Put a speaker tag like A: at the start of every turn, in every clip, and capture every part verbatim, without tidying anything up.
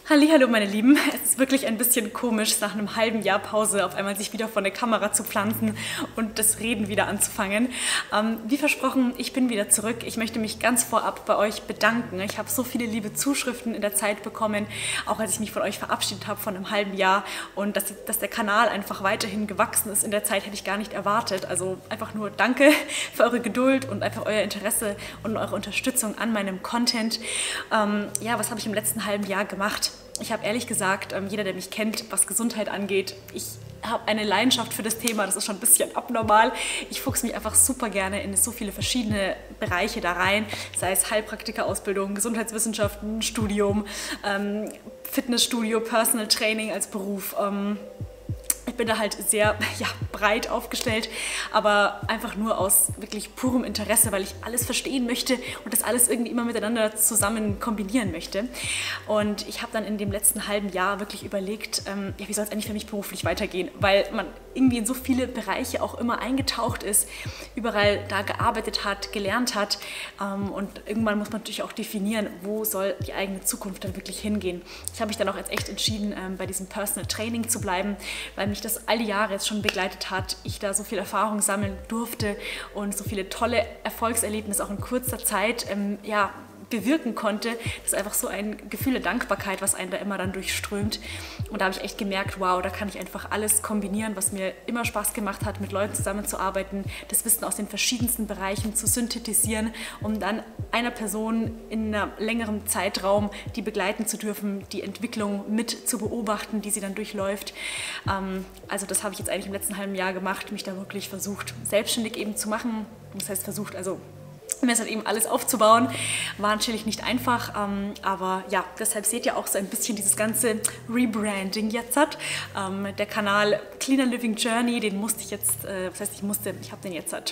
A: Hallihallo meine Lieben, es ist wirklich ein bisschen komisch, nach einem halben Jahr Pause auf einmal sich wieder vor eine Kamera zu pflanzen und das Reden wieder anzufangen. Ähm, wie versprochen, ich bin wieder zurück. Ich möchte mich ganz vorab bei euch bedanken. Ich habe so viele liebe Zuschriften in der Zeit bekommen, auch als ich mich von euch verabschiedet habe von einem halben Jahr, und dass, dass der Kanal einfach weiterhin gewachsen ist in der Zeit, hätte ich gar nicht erwartet. Also einfach nur danke für eure Geduld und einfach euer Interesse und eure Unterstützung an meinem Content. Ähm, ja, was habe ich im letzten halben Jahr gemacht? Ich habe ehrlich gesagt, jeder, der mich kennt, was Gesundheit angeht, ich habe eine Leidenschaft für das Thema, das ist schon ein bisschen abnormal. Ich fuchse mich einfach super gerne in so viele verschiedene Bereiche da rein, sei es Heilpraktikerausbildung, Gesundheitswissenschaften, Studium, ähm, Fitnessstudio, Personal Training als Beruf. Ähm, Ich bin da halt sehr ja, breit aufgestellt, aber einfach nur aus wirklich purem Interesse, weil ich alles verstehen möchte und das alles irgendwie immer miteinander zusammen kombinieren möchte. Und ich habe dann in dem letzten halben Jahr wirklich überlegt, ähm, ja, wie soll es eigentlich für mich beruflich weitergehen, weil man irgendwie in so viele Bereiche auch immer eingetaucht ist, überall da gearbeitet hat, gelernt hat, ähm, und irgendwann muss man natürlich auch definieren, wo soll die eigene Zukunft dann wirklich hingehen. Ich habe mich dann auch jetzt echt entschieden, ähm, bei diesem Personal Training zu bleiben, weil mich das all die Jahre jetzt schon begleitet hat, ich da so viel Erfahrung sammeln durfte und so viele tolle Erfolgserlebnisse auch in kurzer Zeit ähm, ja, bewirken konnte. Das ist einfach so ein Gefühl der Dankbarkeit, was einen da immer dann durchströmt. Und da habe ich echt gemerkt, wow, da kann ich einfach alles kombinieren, was mir immer Spaß gemacht hat, mit Leuten zusammenzuarbeiten, das Wissen aus den verschiedensten Bereichen zu synthetisieren, um dann einer Person in einem längeren Zeitraum die begleiten zu dürfen, die Entwicklung mit zu beobachten, die sie dann durchläuft. Ähm, also das habe ich jetzt eigentlich im letzten halben Jahr gemacht, mich da wirklich versucht, selbstständig eben zu machen. Das heißt versucht, also mir ist halt eben alles aufzubauen, war natürlich nicht einfach, ähm, aber ja, deshalb seht ihr auch so ein bisschen dieses ganze Rebranding jetzt hat. Ähm, der Kanal Cleaner Living Journey, den musste ich jetzt, äh, was heißt ich musste, ich habe den jetzt halt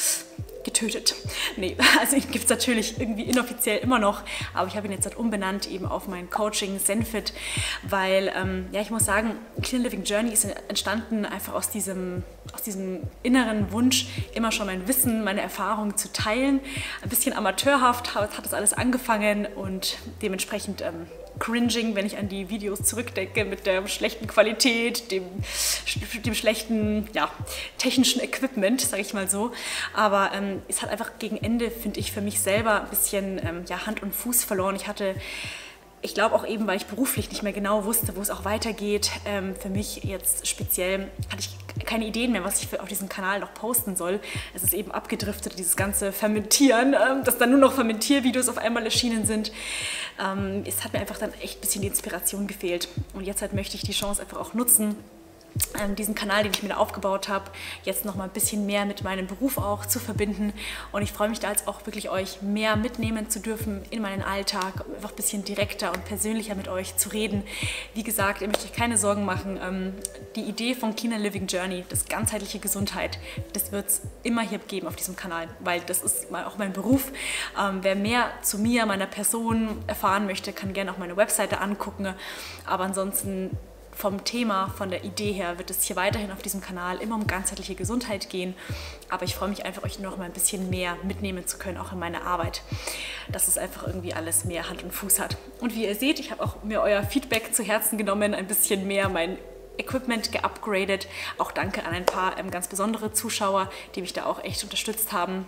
A: getötet. Nee, also ihn gibt es natürlich irgendwie inoffiziell immer noch, aber ich habe ihn jetzt halt umbenannt eben auf mein Coaching Zenfit, weil, ähm, ja, ich muss sagen, Clean Living Journey ist entstanden einfach aus diesem, aus diesem inneren Wunsch, immer schon mein Wissen, meine Erfahrungen zu teilen. Ein bisschen amateurhaft hat, hat das alles angefangen und dementsprechend ähm, cringing, wenn ich an die Videos zurückdenke mit der schlechten Qualität, dem, dem schlechten ja, technischen Equipment, sage ich mal so. Aber ähm, es hat einfach gegen Ende, finde ich, für mich selber ein bisschen ähm, ja, Hand und Fuß verloren. Ich hatte, ich glaube auch eben, weil ich beruflich nicht mehr genau wusste, wo es auch weitergeht, ähm, für mich jetzt speziell hatte ich keine Ideen mehr, was ich für auf diesem Kanal noch posten soll. Es ist eben abgedriftet, dieses ganze Fermentieren, ähm, dass dann nur noch Fermentiervideos auf einmal erschienen sind. Ähm, es hat mir einfach dann echt ein bisschen die Inspiration gefehlt. Und jetzt halt möchte ich die Chance einfach auch nutzen, Ähm, diesen Kanal, den ich mir da aufgebaut habe, jetzt noch mal ein bisschen mehr mit meinem Beruf auch zu verbinden. Und ich freue mich da jetzt auch wirklich, euch mehr mitnehmen zu dürfen in meinen Alltag, einfach ein bisschen direkter und persönlicher mit euch zu reden. Wie gesagt, ihr müsst euch keine Sorgen machen. Ähm, die Idee von Cleaner Living Journey, das ganzheitliche Gesundheit, das wird es immer hier geben auf diesem Kanal, weil das ist auch mein Beruf. Ähm, wer mehr zu mir, meiner Person erfahren möchte, kann gerne auch meine Webseite angucken. Aber ansonsten vom Thema, von der Idee her wird es hier weiterhin auf diesem Kanal immer um ganzheitliche Gesundheit gehen, aber ich freue mich einfach, euch noch mal ein bisschen mehr mitnehmen zu können, auch in meine Arbeit, dass es einfach irgendwie alles mehr Hand und Fuß hat. Und wie ihr seht, ich habe auch mir euer Feedback zu Herzen genommen, ein bisschen mehr mein Equipment geupgradet. Auch danke an ein paar ähm, ganz besondere Zuschauer, die mich da auch echt unterstützt haben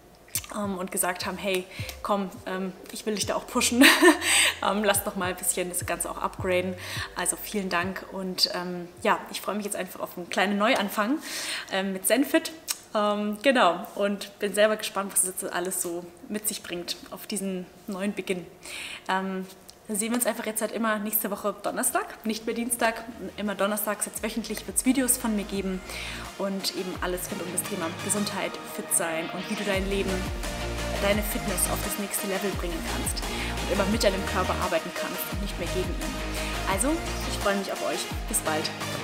A: und gesagt haben, hey, komm, ähm, ich will dich da auch pushen, ähm, lass doch mal ein bisschen das Ganze auch upgraden. Also vielen Dank und ähm, ja, ich freue mich jetzt einfach auf einen kleinen Neuanfang ähm, mit Zenfit. Ähm, genau, und bin selber gespannt, was das jetzt alles so mit sich bringt auf diesen neuen Beginn. Ähm, Dann sehen wir uns einfach jetzt halt immer nächste Woche Donnerstag, nicht mehr Dienstag. Immer donnerstags jetzt wöchentlich wird es Videos von mir geben und eben alles rund um das Thema Gesundheit, fit sein und wie du dein Leben, deine Fitness auf das nächste Level bringen kannst und immer mit deinem Körper arbeiten kannst und nicht mehr gegen ihn. Also, ich freue mich auf euch. Bis bald.